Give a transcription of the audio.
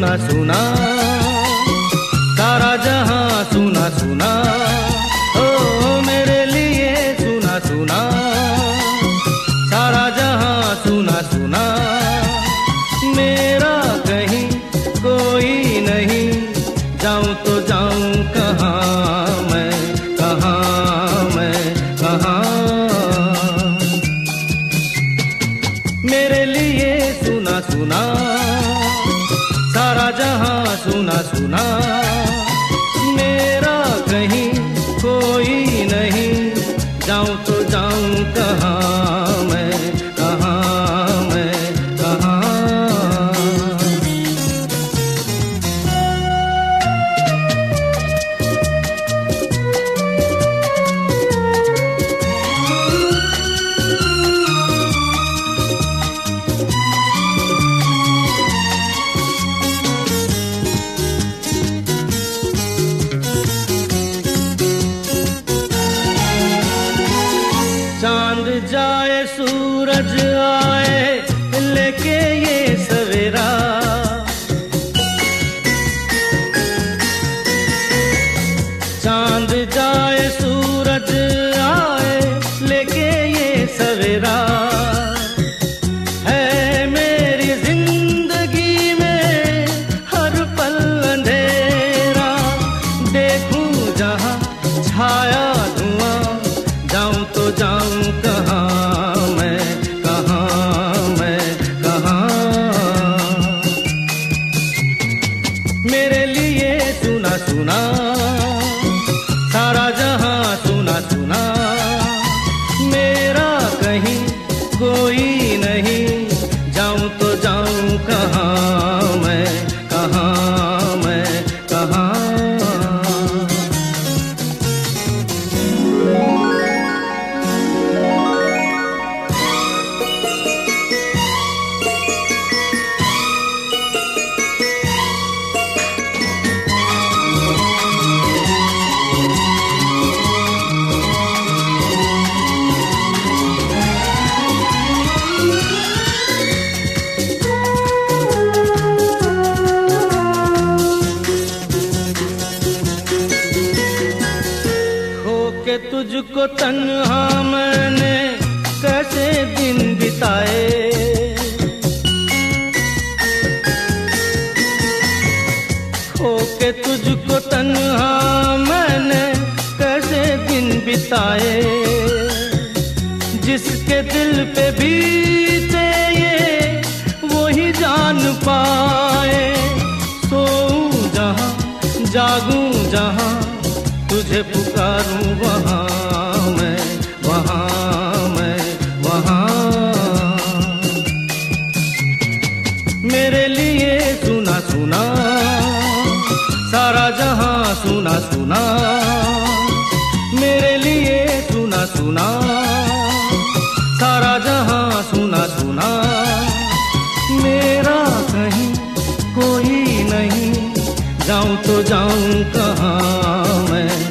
सुना सुना, सारा जहां सुना सुना, ओ मेरे लिए सुना सुना, सारा जहां सुना सुना। मेरा कहीं कोई नहीं, जाऊं तो जाऊं कहाँ मैं, कहाँ मैं, कहाँ। मेरे लिए सुना सुना, सारा जहां सुना सुना। मेरा कहीं कोई नहीं, जाऊं तो जाऊं कहाँ मैं, कहाँ मैं, कहाँ। चांद जाए सूरज आए लेके ये सवेरा, चांद जाए सूरज आए लेके ये सवेरा। है मेरी जिंदगी में हर पल अंधेरा, देखूं जहां छाया धुआं, जाऊं तो जाऊं कहाँ मैं, कहाँ मैं, कहाँ। मेरे लिए सुना सुना, सारा जहां सुना सुना। मेरा कहीं कोई नहीं, जाऊं तो जाऊं कहाँ मैं, कहाँ मैं, कहाँ। के तुझको तन्हा मैंने कैसे दिन बिताए, खो के तुझको तन्हा मैंने कैसे दिन बिताए। जिसके दिल पे बीते ये वही जान पाए, सोऊं जहां जागूं जहां, तुझे पुकारूं वहाँ मैं, वहाँ मैं, वहाँ। मेरे लिए सुना सुना, सारा जहां सुना सुना। मेरे लिए सुना सुना, सारा जहां सुना सुना। मेरा कहीं कोई नहीं, जाऊं तो जाऊं कहाँ मैं।